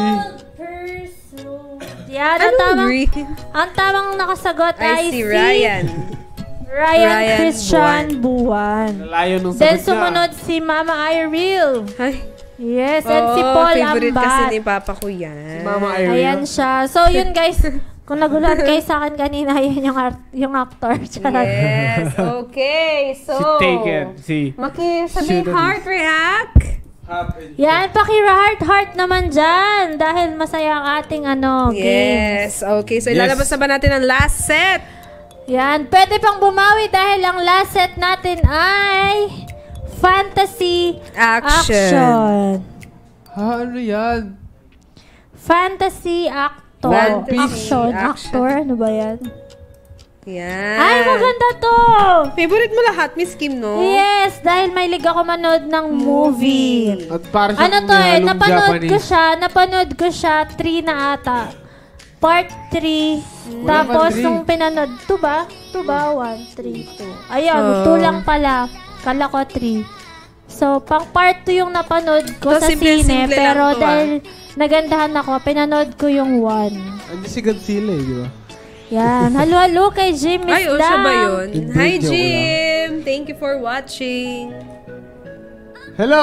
Yan, ang Anong tamang, green? ang tamang nakasagot ay I see Ryan. Ryan Ryan Christian Buwan. Layo nung Then sagot niya. sumunod si Mama Irene. Ay, Yes, and si Paul favorite kasi Ambat. ni Papa ko yan. Mama Irene. Ayan siya. So, yun guys. Kung nagulat kayo sa akin kanina, yun yung actor. Charot. Yes, okay. So, Si Taken. Si. Makisabi Shoot at heart react. Yan, paki-heart naman dyan. Dahil masaya ang ating game. Yes, okay. So, ilalabas na ba natin ang last set? Yan, pwede pang bumawi dahil ang last set natin ay fantasy action. Ha, ano yan? Fantasy actor. Fantasy Action. action. Actor, ano ba yan? Yan. Ay, maganda to! Favorite mo lahat, Miss Kim, no? Yes, dahil may liga ako manood ng movie. At para siyang Ano to halong napanood ko siya 3 na ata. Part 3. Tapos three. nung pinanood, 2 ba? 1, 3, 2. Ayun, Oh. 2 lang pala. Kala ko 3. So, pang part 2 yung napanood ko So, sa simple sine. lang Pero to, dahil nagandahan ako, pinanood ko yung 1. Andiyan si Godzilla eh, di ba? Yan. Halo-halo kay Jim Ay, o siya ba yun? Hindi, Hi, joke Jim! Thank you for watching. Hello!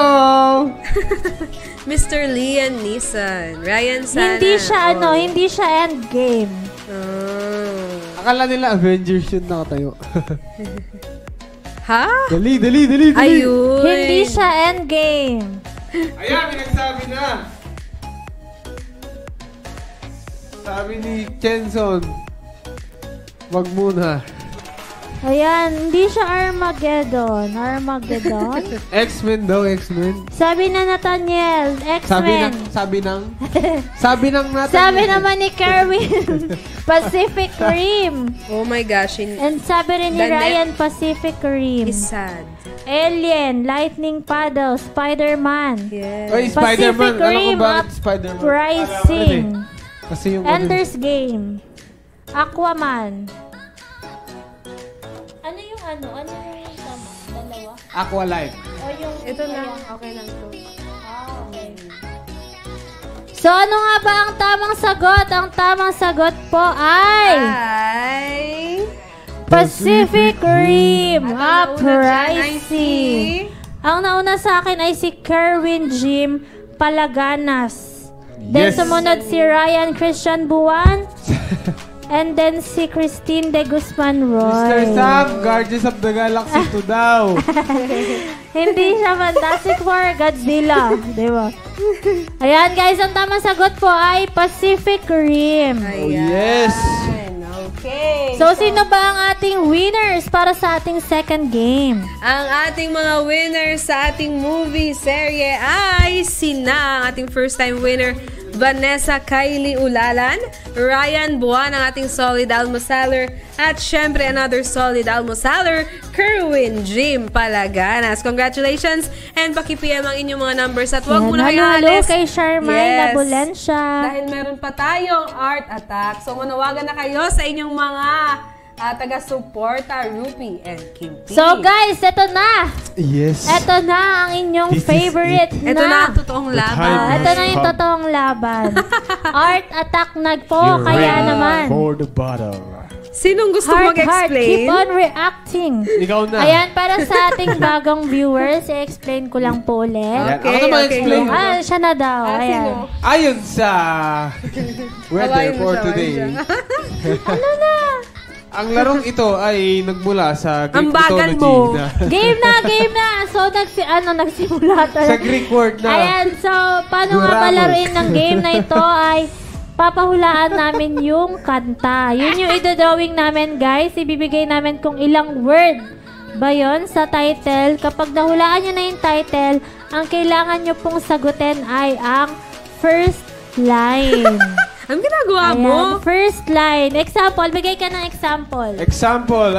Mr. Liam Neeson. Ryan Sana. Hindi siya endgame. Oh. Akala nila Avengers yun nakatayo. Ha? Dali. Ayun. Hindi siya endgame. Ayan, may nagsabi na. Sabi ni Kenson, wag muna. Ayan, hindi siya Armageddon. X-Men daw, X-Men. Sabi na Nathaniel, X-Men. Sabi ng natin. Sabi naman ni Kerwin, Pacific Rim. Oh my gosh. And sabi rin ni The Ryan, Pacific Rim. Is sad. Alien, Lightning Paddle, Spider-Man, Yes. Oy, Spider-Man. Pacific Alam ko Rim bakit Spider-Man. Rising, Kasi yung Ender's Game, Aquaman. Ano yung dalawa? Aqualife. O yung Ito lang. Okay lang to. okay. So, ano nga ba ang tamang sagot? Ang tamang sagot po ay Pacific Rim Uprising. Ang nauna sa akin ay si Kerwin Jim Palaganas. Then Yes. sumunod si Ryan Christian Buwan. And then si Christine De Guzman Mr. Roy. Sam, Guardians of the Galaxy 2 daw. Hindi siya Fantastic Four, Godzilla. Diba? Ayan guys, ang tamang sagot po ay Pacific Rim. Oh, yes. Okay. So, sino ba ang ating winners para sa ating second game? Ang ating mga winners sa ating movie serye ay sina ang ating first time winner, Vanessa Kylie Ulalan, Ryan Buwan, ang ating solid almosaler, at syempre another solid almosaler, Kerwin Jim Palaganas. Congratulations and paki-PM ang inyong mga numbers at huwag muna kayo Hello alis. kay Charmaine Nabulensya. Dahil meron pa tayong art attack. So manawagan na kayo sa inyong mga taga-suporta, Rupi and Kimpi. So guys, eto na. Yes. Eto na ang inyong favorite na. Ito na ang totoong laban. Ito na yung totoong laban. Art attack nagpo, kaya naman. For the bottle. Sinong gusto Heart, mag-explain? keep on reacting. Ikaw na. Ayan, para sa ating bagong viewers, i-explain ko lang po ulit. Ako na mag-explain. Siya na daw. Ayan. Sino? Ayon sa weather Awayin mo for siya, today, Ano na? ang larong ito ay nagmula sa Greek Ang bagal mythology mo. na Game na. So, nagsimula tayo. sa Greek word na Ayan, so, paano nga Duramos. palaruin ng game na ito ay papahulaan namin yung kanta. Yun yung idodrawing namin, guys. Ibibigay namin kung ilang word ba yun sa title. Kapag nahulaan nyo na yung title, ang kailangan nyo pong sagutin ay ang first line. Ang ginagawa Ayan, mo? first line. Example, bigay ka ng example. example,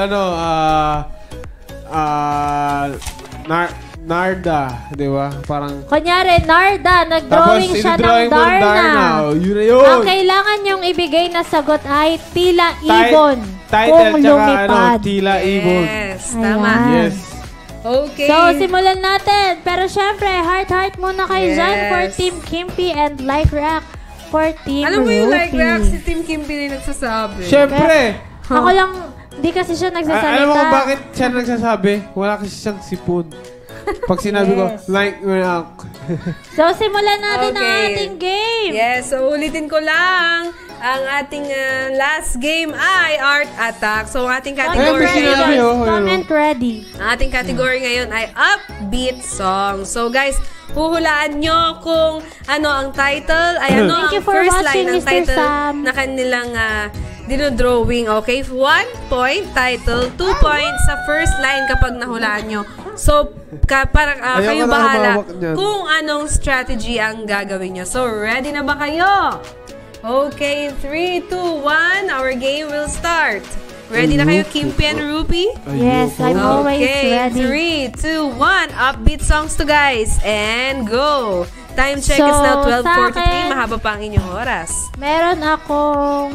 Narda, di ba? Parang Kunyari, Narda, nag-drawing siya ng idodrawing mo Darna. Yun na yun. Ang kailangan nyong ibigay na sagot ay tila ibon Title kung tsaka lumipad. tila ibon. Yes, Ayan. tama. Yes. Okay. So, simulan natin. Pero syempre, heart muna kayo dyan for Team Kimpi and like react for Team Alam mo yung like Rupi. react si Team Kimpi na yung nagsasabi. Siyempre. Ako lang, di kasi siya nagsasalita. Alam mo kung bakit siya nagsasabi? Wala kasi siyang sipon. Pag sinabi ko, like react. So, simulan natin ang Okay. ating game. Yes, so ulitin ko lang. Ang ating last game ay Art Attack. So, ang ating category sinabi, ngayon, Comment ready. ang ating category ngayon ay Upbeat Song. So, guys, huhulaan nyo kung ano ang title, ay ano Thank ang you for first watching, line ng Mr. title Sam. na kanilang dinodrawing. Okay? 1 point title, 2 points sa first line kapag nahulaan nyo. So, Ayaw kayo ka na bahala humawak niyan. kung anong strategy ang gagawin nyo. So, ready na ba kayo? Okay, 3, 2, 1, our game will start. Ready na kayo, Kimpi and Rupi? Yes, I'm always Okay, ready. 3, 2, 1, upbeat songs to guys, and go! Time check is So, now sa 12:43, akin, mahaba pa ang inyong oras. Meron akong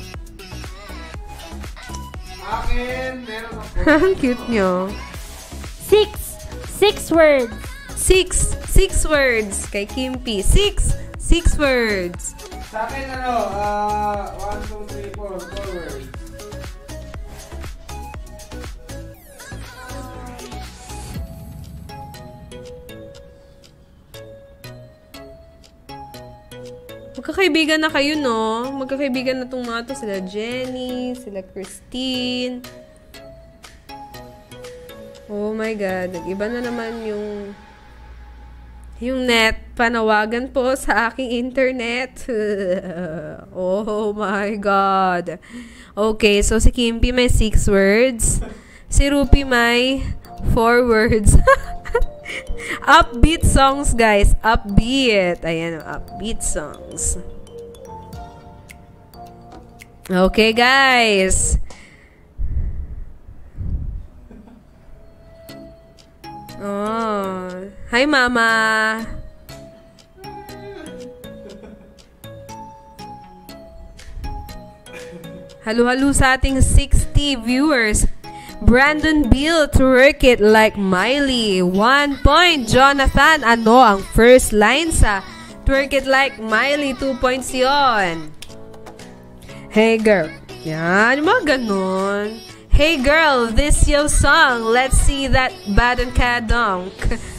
Akin, meron ako. Ang cute nyo. 6 words. 6 words kay Kimpi. 6 words. Sa akin, 1, 2, 3, 4 words. Magkakaibigan na kayo, no? Magkakaibigan na tong mga to. Sila Jenny, sila Christine. Oh my God. Nag-iba na naman yung net. Panawagan po sa aking internet. Oh my God. Okay, so si Kimpi may 6 words. Si Rupi may 4 words. Upbeat songs, guys. Upbeat. Ayan, upbeat songs. Okay, guys. Oh. Hi, Mama. Halo-halo sa ating 60 viewers. Brandon Bill, twerk it like Miley. 1 point. Jonathan, ano ang first line sa twerk it like Miley? 2 points yon. Hey girl. Yan, mga ganon. Hey girl, this your song. Let's see that badon kadonk.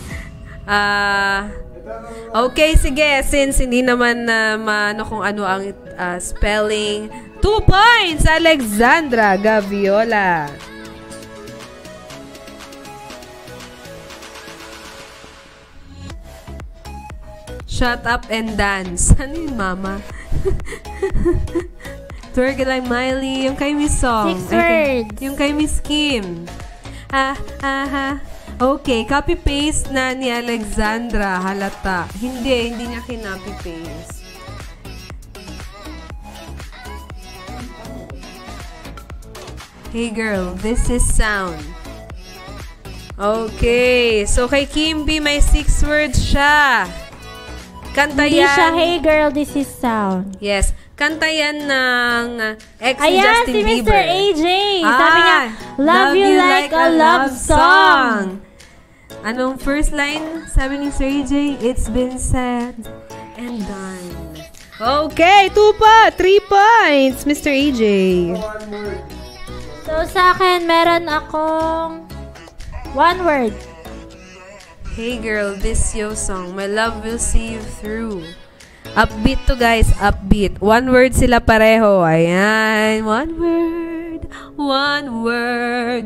Okay, sige. Since hindi naman maano kung ano ang spelling. 2 points, Alexandra Gaviola. Shut up and dance. Ano yun, Mama? Twerk it like Miley. Yung kay Miss Song. 6 words. Yung kay Miss Kim. Okay, copy-paste na ni Alexandra. Halata. Hindi niya kinopy-paste. Hey girl, this is sound. Okay. So, kay Kimby, may 6 words siya. Kanta Hindi yan. siya, hey girl, this is sound. Yes. Kanta yan ng ex ni Ayan, Justin si Bieber. Mr. AJ. Sabi niya, love you like a love song. Anong first line? Sabi ni Sir AJ, it's been said and done. Okay, 3 points, Mr. AJ. So, sa akin, meron akong 1 word. Hey girl, this your song. My love will see you through. Upbeat to guys, upbeat. 1 word sila pareho. Ayan, 1 word. 1 word.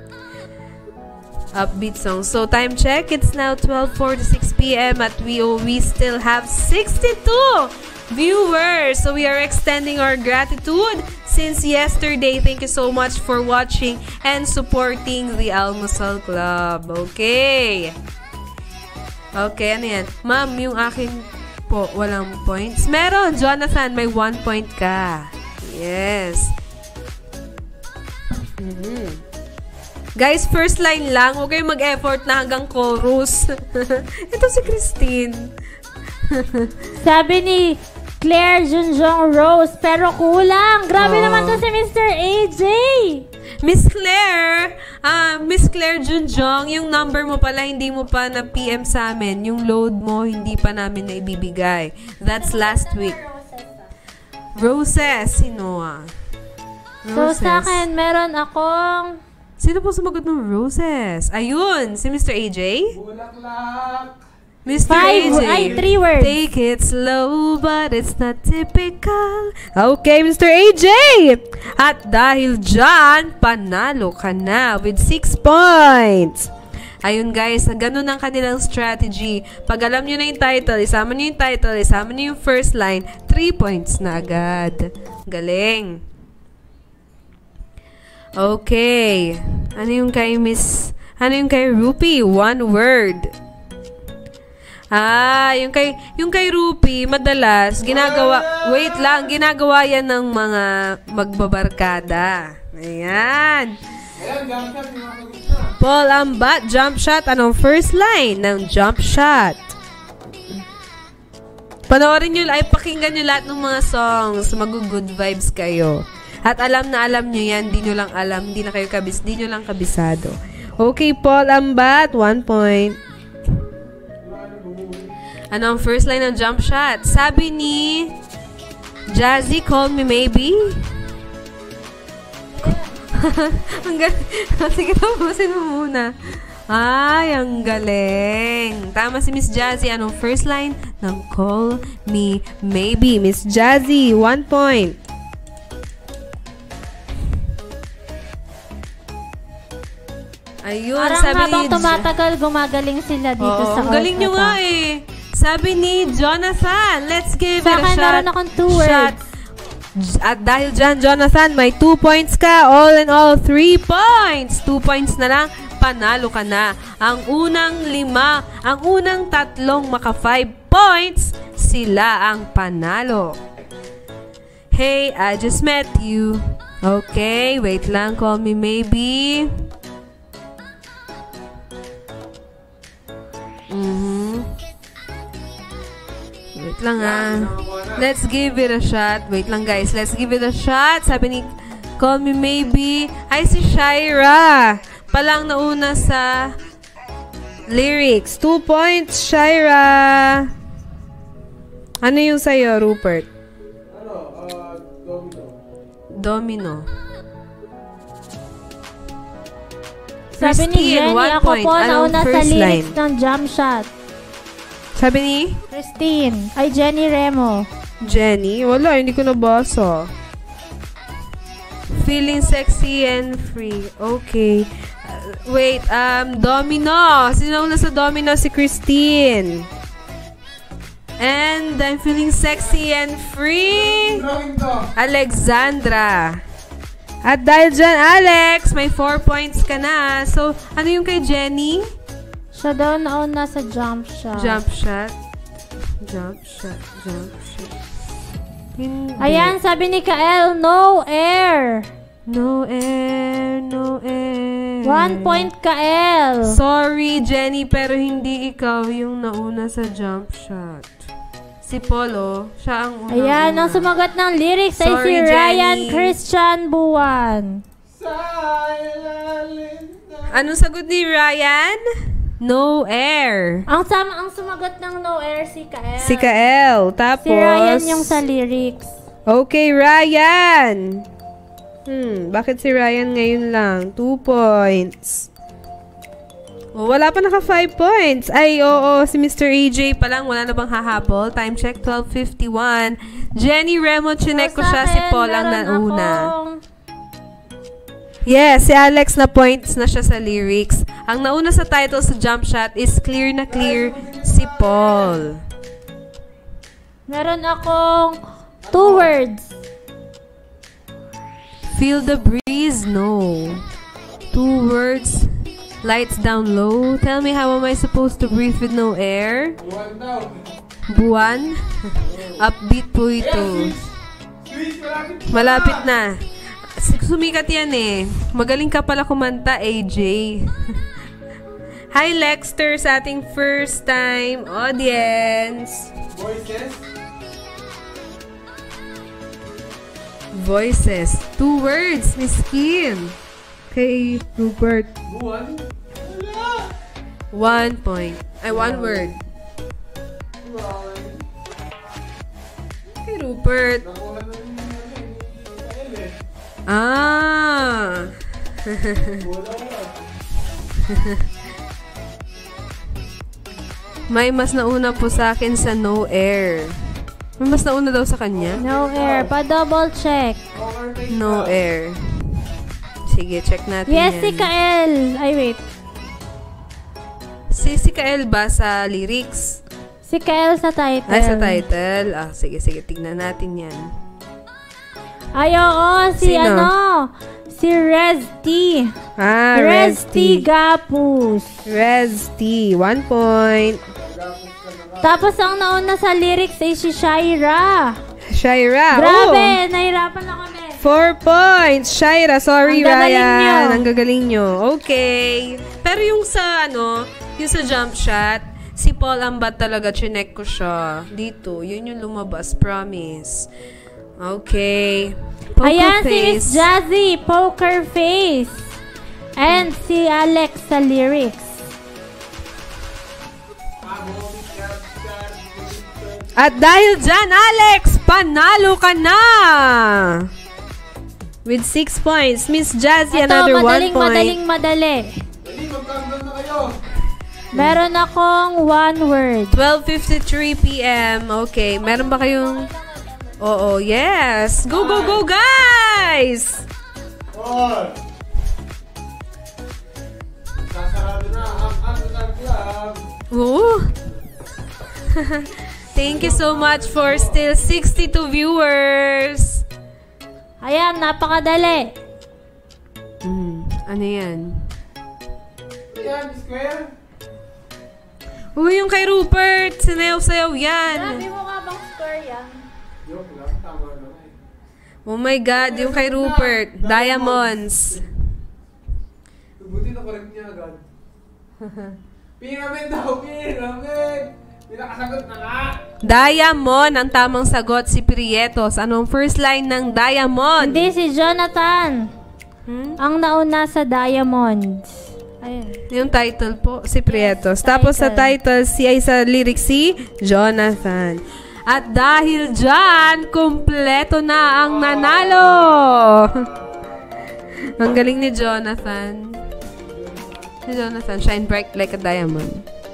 Upbeat song. So, time check. It's now 12:46 p.m. at we still have 62 viewers. So, we are extending our gratitude since yesterday. Thank you so much for watching and supporting the Almusal Club. Okay. Okay, ano yan? Ma'am, yung akin po, walang points. Meron, Jonathan, may 1 point ka. Yes. Guys, first line lang. Huwag kayong mag-effort na hanggang chorus. Ito si Christine. Sabi ni Claire Junjong Rose, pero kulang. Grabe naman to si Mr. AJ. Miss Claire Junjong, yung number mo pala, hindi mo pa na PM sa amin. Yung load mo, hindi pa namin na ibibigay. That's last week. Roses. Sino So, sa akin, meron akong... Sino po sumagot ng Roses? Ayun, si Mr. AJ? Bulaklak. Mr. AJ. 3 words. Take it slow, but it's not typical. Okay, Mr. AJ! At dahil dyan, panalo ka na with 6 points. Ayun guys, ganun ang kanilang strategy. Pag alam nyo na yung title, isama nyo yung title, isama nyo yung first line, 3 points na agad. Galing. Okay. Ano yung kay Rupi? 1 word. Yung kay Rupi, madalas, ginagawa yan ng mga magbabarkada. Ayan. Paul Ambat, jump shot. Anong first line ng jump shot? Panoorin nyo, pakinggan nyo lahat ng mga songs. Mag-good vibes kayo. At alam nyo yan, di nyo lang alam, di nyo lang kabisado. Okay, Paul Ambat, 1 point. Ano ang first line ng jump shot? Sabi ni Jazzy, call me maybe. Sige, tapusin mo muna. Ay, ang galing. Tama si Miss Jazzy. Anong first line ng call me maybe? Miss Jazzy, 1 point. Ayun, Parang sabi habang tumatagal, gumagaling sila dito sa ang galing nyo nga eh. Sabi ni Jonathan, let's give it a shot. Meron akong 2 words. At dahil dyan, Jonathan, may 2 points ka. All in all, 3 points. 2 points na lang, panalo ka na. Ang unang 3 maka 5 points, sila ang panalo. Hey, I just met you. Okay, wait lang, call me maybe. Wait lang Let's give it a shot. Wait lang guys, let's give it a shot. Sabi ni call me maybe. Ay, si Shaira. Palang nauna sa lyrics. 2 points, Shaira. Ano yung sa'yo, Rupert? Domino. Sabi ni Christine, Jenny, 1 ako point. po Anong nauna sa first lyrics line? ng jump shot. Sabi ni Christine. Ay, Jenny Remo. Jenny? Wala, hindi ko nabasa. Feeling sexy and free. Okay. Wait, Domino. Sino na sa Domino? Si Christine. And I'm feeling sexy and free. Alexandra. At dahil dyan, Alex, may 4 points ka na. So, ano yung kay Jenny? Siya daw nauna sa jump shot. Jump shot. Jump shot. Jump shot. Hindi. Ayan, sabi ni Kael, no air. No air, no air. 1 point ka, El. Sorry, Jenny, pero hindi ikaw yung nauna sa jump shot. Si Polo, siya ang una. Ayan, ang sumagot ng lyrics ay si Sorry, Ryan Jenny. Christian Buwan. Anong sagot ni Ryan? No air. Ang sumagot ng no air si Kael. Si Kael. Tapos, Si Ryan yung sa lyrics. okay, Ryan. Bakit si Ryan ngayon lang? 2 points. Oh, wala pa naka 5 points. Ay, oo, si Mr. AJ pa lang. Wala na bang hahabol? Time check, 12:51. Jenny Remo, chinek ko siya. Si Paul ang nauna. Yes, si Alex na points na siya sa lyrics. Ang nauna sa title sa jump shot is clear na clear si Paul. Meron akong 2 words. Feel the breeze? No. 2 words. Lights down low. Tell me, how am I supposed to breathe with no air? Buwan? Upbeat po ito. Malapit na. Sumikat yan eh. Magaling ka pala kumanta, AJ. Hi, Lexter, sa ating first time audience. Voices. 2 words, Miss Kim. Kay Rupert. 1 point. Ay, 1 word. Kay Rupert. Ah. May mas nauna po sa akin sa no air. May mas nauna daw sa kanya? No air. Pa-double check. No air. Sige, check natin Yes, yan. si Kael. Ay, wait. Si Kael ba sa lyrics? Si Kael sa title. Ay, sa title. Ah, sige, tignan natin yan. Ay, oo. Sino? Si Rez T. Ah, Rez T. Gapus. Rez T. 1 point. Tapos, ang nauna sa lyrics ay si Shaira. Shaira. Grabe, nahirapan na kami. 4 points. Shaira, sorry, Ang gagaling Ryan. nyo. Ang gagaling nyo. Okay. Pero yung sa, yung sa jump shot, si Paul Ambat talaga, chinek ko siya. Dito, yun yung lumabas. Promise. Okay. Poker Ayan, si face. Miss Jazzy, Poker Face. And si Alex sa lyrics. At dahil dyan, Alex, panalo ka na! With 6 points. Miss Jazzy, another 1 point. Madali. Meron akong 1 word. 12:53 p.m. Okay, meron ba kayong... Oo, yes! Go, go, go, guys! Sasarado na ang club. Ooh! Thank you so much for still 62 viewers! Ayan, napakadali. Ano yan? Ayan, square. Uy, yung kay Rupert! Sinayaw-sayaw yan! Sabi mo nga bang score yan? Joke lang, tama na eh. Oh my God, yung kay Rupert. Diamonds. Buti na correct niya agad. Pyramid daw, pyramid! Pinakasagot na nga! Diamond, ang tamang sagot, si Prietos. Anong first line ng Diamond? Hindi, si Jonathan. Ang nauna sa Diamonds. Ayun. Yung title po, si Prietos. Tapos sa title, sa lyrics, si Jonathan. At dahil dyan, kumpleto na ang nanalo! Ang galing ni Jonathan. Si Jonathan, shine bright like a diamond.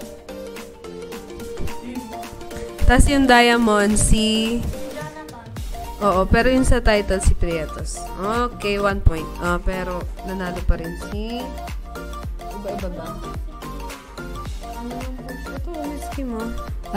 Tapos yung diamond, si... Oo, pero yung sa title, si Prietos. Okay, 1 point. Pero nanalo pa rin si... Iba-iba ba? Ito, miski mo.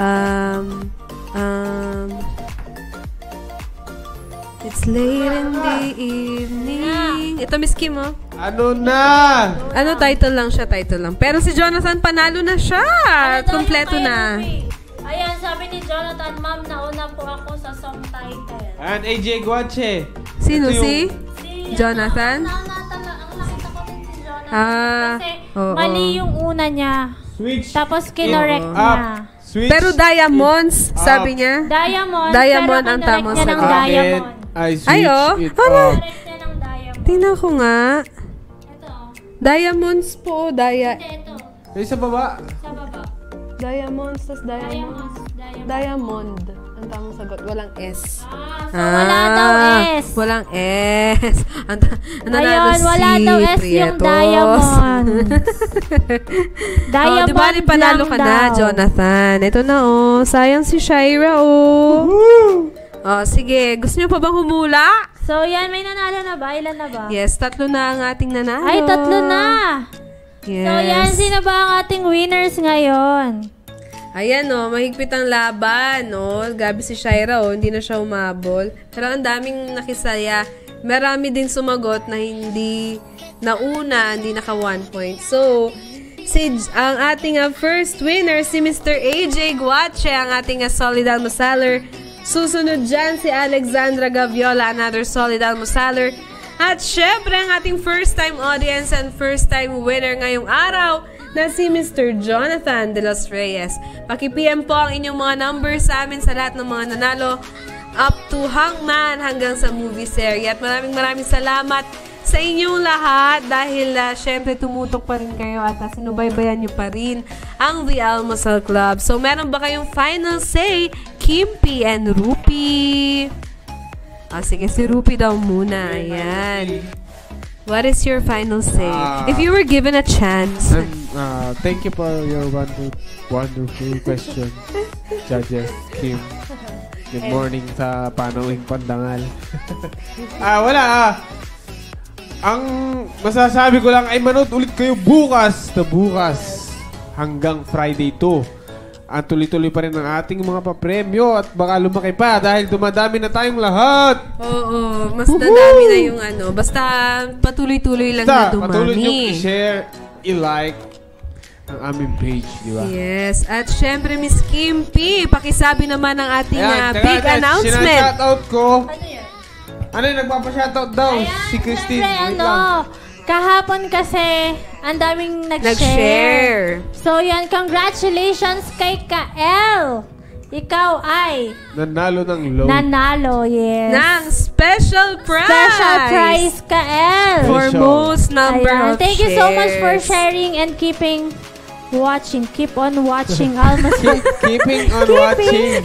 It's late in the evening. Ito, miski mo. Ano na? Ano, title lang siya, title lang. Pero si Jonathan, panalo na siya. Kompleto na. Ayan, sabi ni Jonathan, ma'am, nauna po ako sa song title. Ayan, AJ Guache. Sino, Ito yung- si? Si Jonathan? Ang nakita ko rin si Jonathan. Kasi oo. mali yung una niya. Switch. Tapos kinorek Up. niya. Switch. Pero diamonds, sabi niya. Diamond. Diamond pero ang kinorek tamang niya ng sagot. diamond. I switch Ay, oh. it Hala. up. Kinorek niya ng diamond. Tingnan ko nga. Ito. Diamonds po, Hindi, ito. Ay, sa baba. Sa baba. Diamonds, tas diamond. Diamond. Diamond. Ang tamang sagot, walang S. So wala daw S. Walang S. Ayun, wala daw S yung diamond. Diamond Di ba rin panalo lang ka na, daw. Jonathan? Ito na, sayang si Shaira, sige. Gusto niyo pa bang humula? So yan, may nanalo na ba? Ilan na ba? Yes, 3 na ang ating nanalo. Ay, 3 na. Yes. So yan, sino ba ang ating winners ngayon? Ayan, mahigpit ang laban, Gabi si Shaira, hindi na siya umabol. Pero ang daming nakisaya. Marami din sumagot na hindi nauna, hindi naka 1 point. So, ang ating first winner, si Mr. AJ Guache, ang ating solid almosaler. Susunod dyan si Alexandra Gaviola, another solid almosaler. At syempre, ang ating first-time audience and first-time winner ngayong araw na si Mr. Jonathan de los Reyes. Paki-PM po ang inyong mga numbers sa amin sa lahat ng mga nanalo up to Hangman hanggang sa movie series. At maraming salamat sa inyong lahat dahil syempre tumutok pa rin kayo at sinubaybayan nyo pa rin ang The Almusal Club. So, meron ba kayong final say, Kimpi and Rupi? Sige, si Rupi daw muna. Ayan. What is your final say? If you were given a chance. Thank you for your wonderful question, Judges Kim. Good morning sa Panawing Pandangal. Wala. Ang masasabi ko lang ay manood ulit kayo bukas hanggang Friday 2. Ang tuloy-tuloy pa rin ang ating mga papremyo at baka lumaki pa dahil dumadami na tayong lahat. Oo, mas dadami na yung basta patuloy-tuloy lang na dumami. Patuloy nyo i-share, i-like ang aming page, di ba? Yes, at syempre Miss Kimpi, pakisabi naman ang ating big Ayan, announcement. Sina-shoutout ko. Ano yun? Ano yung nagpapa-shoutout daw? Si Christine. Wait lang. Kahapon kasi, ang daming nag-share. Nag-share. So yan, congratulations kay Kael. Ikaw ay Nanalo ng load. nanalo, yes. Ng special prize. Special prize, Kael. For most number Ayan. of Thank you so much for shares. sharing and keeping watching. Keep on watching. Almost Keeping on watching.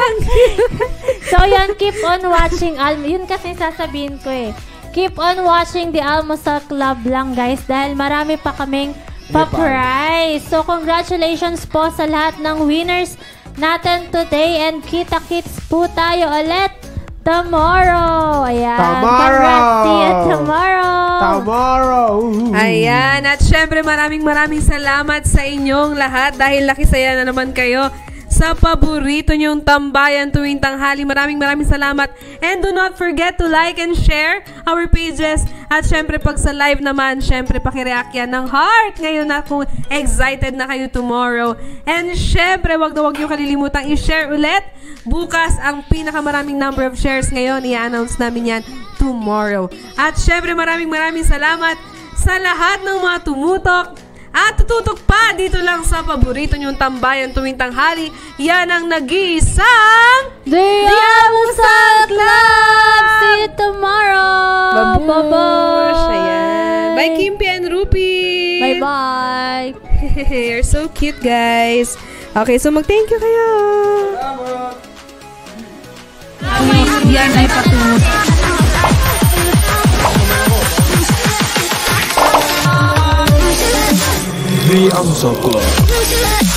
So yan, keep on watching. Yun kasi sasabihin ko Keep on watching the Almusal Club lang, guys, dahil marami pa kaming pa-prize. So, congratulations po sa lahat ng winners natin today and kita-kits po tayo ulit tomorrow. Ayan. Congrats, see you tomorrow. Ayan. At syempre, maraming salamat sa inyong lahat dahil laki saya na naman kayo sa paborito nyong tambayan tuwing tanghali. Maraming salamat. And do not forget to like and share our pages. At syempre, pag sa live naman, syempre, pakireact yan ng heart. Ngayon na kung excited na kayo tomorrow. And syempre, wag nyo kalilimutang i-share ulit. Bukas, ang pinakamaraming number of shares ngayon, i-announce namin yan tomorrow. At syempre, maraming salamat sa lahat ng mga tumutok at tututok pa dito lang sa paborito nyong tambayan tuwing tanghali. Yan ang nag-iisang The Almusal Club! See you tomorrow! Babush! Ayan. Bye, Kimpi and Rupi! Bye-bye! You're so cute, guys. Okay, so mag-thank you kayo. Yan ay patungo. The Almusal Club.